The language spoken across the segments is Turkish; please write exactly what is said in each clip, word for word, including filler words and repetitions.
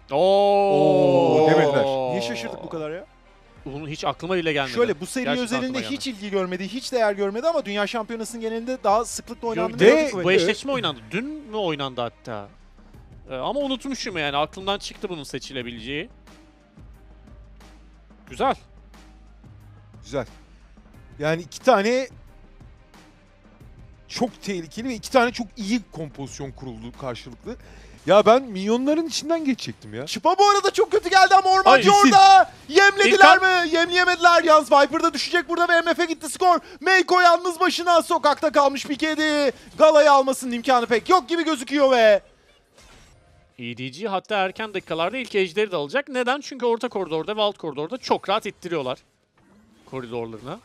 Oo, Oo demediler. Niye şaşırdık bu kadar ya? Bunu hiç aklıma bile gelmedi. Şöyle bu seri Gerçekten özelinde aklıma hiç ilgi görmedi, hiç değer görmedi ama Dünya Şampiyonası'nın genelinde daha sıklıkla oynandığını Gördük. gördük. Bu bu eşleşme oynandı. Dün mü oynandı hatta? Ee, ama unutmuşum yani. Aklımdan çıktı bunun seçilebileceği. Güzel. Güzel. Yani iki tane çok tehlikeli ve iki tane çok iyi kompozisyon kuruldu karşılıklı. Ya ben minyonların içinden geçecektim ya. Çıpa bu arada çok kötü geldi ama Ormancı Ay, orada. Yemlediler İlkan. mi? Yemleyemediler. Yalnız Viper da düşecek burada ve M F'e gitti skor. Meiko yalnız başına sokakta kalmış Pikedi. Gala'yı almasının imkanı pek yok gibi gözüküyor ve E D G hatta erken dakikalarda ilk ejderi de alacak. Neden? Çünkü orta koridorda ve alt koridorda çok rahat ittiriyorlar koridorlarına.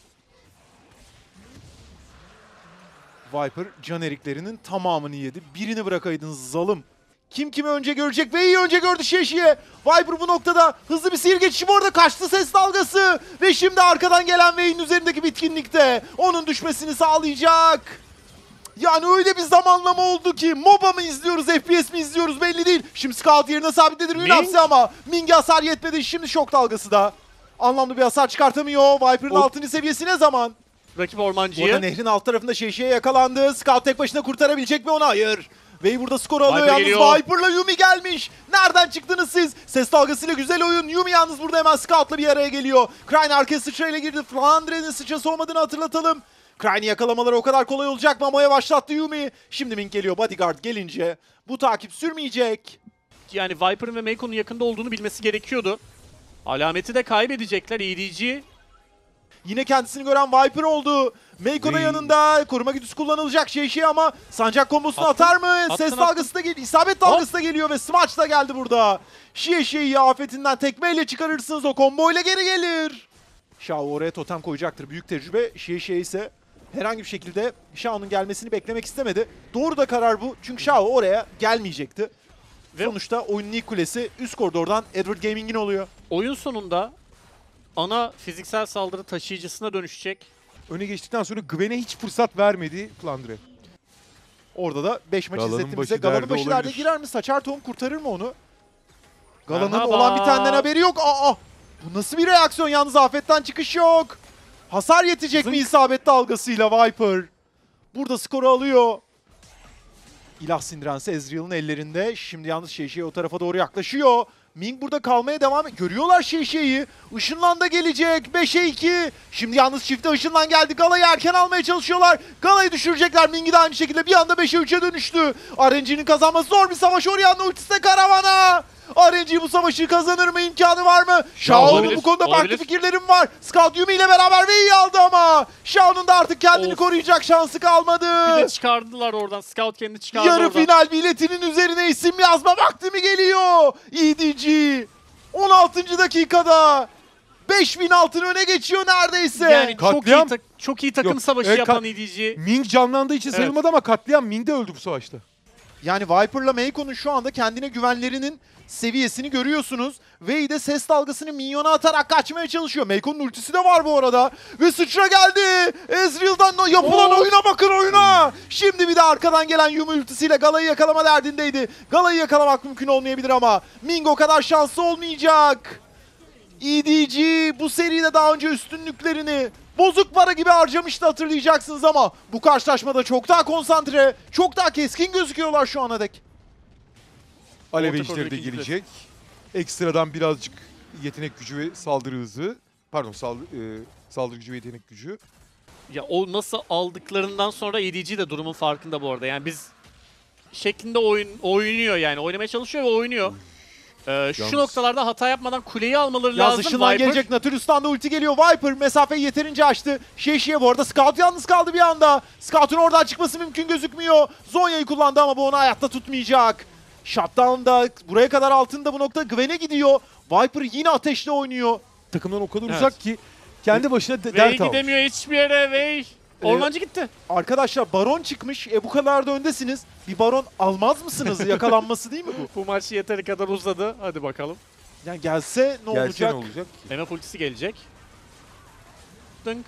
Viper can eriklerinin tamamını yedi. Birini bırakaydınız zalim. Kim kimi önce görecek ve iyi önce gördü Şeşi'ye. Viper bu noktada hızlı bir sihir geçişi, bu arada kaçtı ses dalgası. Ve şimdi arkadan gelen Vayne'in üzerindeki bitkinlikte onun düşmesini sağlayacak. Yani öyle bir zamanlama oldu ki MOBA mı izliyoruz, F P S mi izliyoruz belli değil. Şimdi Scout yerine sabitledi Rune hapsi ama Ming'e hasar yetmedi. Şimdi şok dalgası da. Anlamlı bir hasar çıkartamıyor. Viper'ın altıncı seviyesi ne zaman? Rakip Orada ormancıyı. nehrin alt tarafında Şeşi'ye yakalandı. Scout tek başına kurtarabilecek mi onu? Hayır. Ve burada skoru alıyor. Viper Yalnız geliyor. Viper'la Yuumi gelmiş. Nereden çıktınız siz? Ses dalgasıyla güzel oyun. Yuumi yalnız burada hemen Scout'la bir araya geliyor. Krine arkaya sıçrayla girdi. Flandre'nin sıçrası olmadığını hatırlatalım. Krine'i yakalamaları o kadar kolay olacak mı? Ama yavaşlattı Yuumi. Şimdi Ming geliyor. Bodyguard gelince bu takip sürmeyecek. Yani Viper'ın ve Meiko'nun yakında olduğunu bilmesi gerekiyordu. Alameti de kaybedecekler. E D G. Yine kendisini gören Viper oldu. Meiko da Hey. yanında. Koruma güdüsü kullanılacak şey şey ama sancak kombosunu Attın, atar mı? attın, Ses attın. dalgası da geliyor. İsabet dalgası da geliyor ve smaç da geldi burada. Şie Şie'yi afetinden tekmeyle çıkarırsınız. O komboyla geri gelir. Shao oraya totem koyacaktır. Büyük tecrübe. Şie Şie ise herhangi bir şekilde Shao'nun gelmesini beklemek istemedi. Doğru da karar bu. Çünkü Shao oraya gelmeyecekti. Ve- Sonuçta oyunun ilk kulesi üst koridordan Edward Gaming'in oluyor. Oyun sonunda ana fiziksel saldırı taşıyıcısına dönüşecek. Öne geçtikten sonra Gwen'e hiç fırsat vermedi Flandre. Orada da beş maç Galanın izlettiğimizde başı Galan'ın derde başı derde olabilir. girer mi? Saçar tohum kurtarır mı onu? Galan'ın Merhaba. olan bitenden haberi yok. Aa! Bu nasıl bir reaksiyon? Yalnız afetten çıkış yok. Hasar yetecek mi Zınk. isabet dalgasıyla Viper? Burada skoru alıyor. İlah sindirense Ezreal'ın ellerinde. Şimdi yalnız Şeşe o tarafa doğru yaklaşıyor. Ming burada kalmaya devam ediyor. Görüyorlar Şeşe'yi. Işınlan da gelecek. beşe iki. Şimdi yalnız çifte ışınlan geldi. Gala'yı erken almaya çalışıyorlar. Gala'yı düşürecekler. Ming'i de aynı şekilde bir anda beşe üçe dönüştü. R N G'nin kazanması zor bir savaş. Orianna ultisi de karavana. R N G bu savaşı kazanır mı? İmkanı var mı? Shao'nun olabilir, bu konuda farklı olabilir. fikirlerim var. Scout Yuumi ile beraber ve iyi aldı ama. Shao'nun da artık kendini Of. koruyacak şansı kalmadı. Bir de çıkardılar oradan. Scout kendini çıkardı Yarı oradan. final biletinin üzerine isim yazma vakti mi geliyor? E D G on altıncı dakikada beş bin altın öne geçiyor neredeyse. Yani çok iyi, Katliam. ta- çok iyi takım Yok, savaşı e, yapan kat- E D G. Ming canlandığı için Evet. sayılmadı ama katliam Ming de öldü bu savaşta. Yani Viper'la Meiko'nun şu anda kendine güvenlerinin seviyesini görüyorsunuz. Vey de ses dalgasını minyona atarak kaçmaya çalışıyor. Meiko'nun ultisi de var bu arada. Ve sıçra geldi. Ezreal'dan o yapılan Oh. oyuna bakın oyuna. Şimdi bir de arkadan gelen Yuumi ultisiyle Gala'yı yakalama derdindeydi. Gala'yı yakalamak mümkün olmayabilir ama Ming o kadar şanslı olmayacak. E D G bu seride daha önce üstünlüklerini bozuk para gibi harcamıştı hatırlayacaksınız ama bu karşılaşmada çok daha konsantre, çok daha keskin gözüküyorlar şu ana dek. Alev Orta ejderi de koridor ikinci gelecek. Ekstradan birazcık yetenek gücü ve saldırı hızı. Pardon saldı, e, saldırı gücü ve yetenek gücü. Ya o nasıl aldıklarından sonra E D G de durumun farkında bu arada. Yani biz şeklinde oyun oynuyor yani. Oynamaya çalışıyor ve oynuyor. Ee, şu Yalnız- noktalarda hata yapmadan kuleyi almaları Yaz lazım. ışından Viper. gelecek, Nautilus'tan da ulti geliyor. Viper mesafeyi yeterince açtı. Şeşi'ye bu arada Scout yalnız kaldı bir anda. Scout'un oradan çıkması mümkün gözükmüyor. Zonya'yı kullandı ama bu onu hayatta tutmayacak. Shutdown da buraya kadar altında bu nokta Gwen'e gidiyor. Viper yine ateşle oynuyor. Takımdan o kadar Evet. uzak ki kendi başına de- Vey dert almış. gidemiyor hiçbir yere Vey. Ormancı gitti. Arkadaşlar baron çıkmış. E bu kadar da öndesiniz. Bir baron almaz mısınız? Yakalanması değil mi bu? Bu maç yeteri kadar uzadı. Hadi bakalım. Yani gelse ne Gelse olacak? ne olacak? M F ultisi gelecek. Dınk.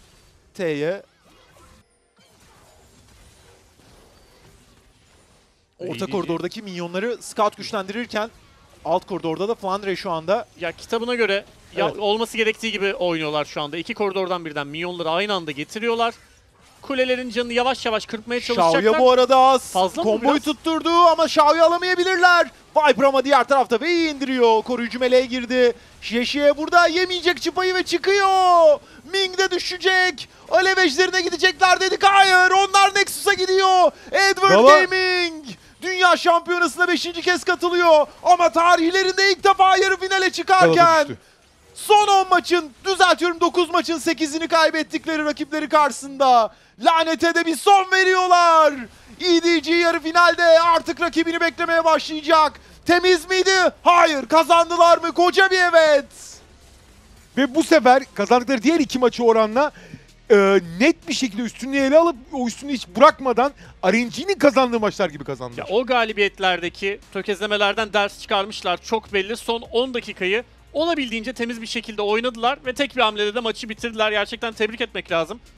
T'ye. Orta E D G. koridordaki minyonları scout güçlendirirken alt koridorda da Flandre şu anda Ya kitabına göre ya Evet. olması gerektiği gibi oynuyorlar şu anda. İki koridordan birden minyonları aynı anda getiriyorlar. Kulelerin canını yavaş yavaş kırpmaya çalışacaklar. Xiao'ya bu arada az. Fazla mı Komboyu biraz? tutturdu ama Xiao'yu alamayabilirler. Viper ama diğer tarafta Vei'yi indiriyor. Koruyucu meleğe girdi. Xiexi'ye burada yemeyecek çıpayı ve çıkıyor. Ming de düşecek. Alev ejderine gidecekler dedik. Hayır, onlar Nexus'a gidiyor. Edward Gala- Gaming Dünya Şampiyonası'na beşinci kez katılıyor. Ama tarihlerinde ilk defa yarı finale Galata çıkarken düştü. son on maçın, düzeltiyorum dokuz maçın sekizini kaybettikleri rakipleri karşısında lanete de bir son veriyorlar. E D G yarı finalde artık rakibini beklemeye başlayacak. Temiz miydi? Hayır. Kazandılar mı? Koca bir evet. Ve bu sefer kazandıkları diğer iki maçı oranla e, net bir şekilde üstünlüğü ele alıp o üstünlüğü hiç bırakmadan R N G'nin kazandığı maçlar gibi kazandılar. Ya o galibiyetlerdeki tökezlemelerden ders çıkarmışlar. Çok belli. Son on dakikayı olabildiğince temiz bir şekilde oynadılar ve tek bir hamlede de maçı bitirdiler. Gerçekten tebrik etmek lazım.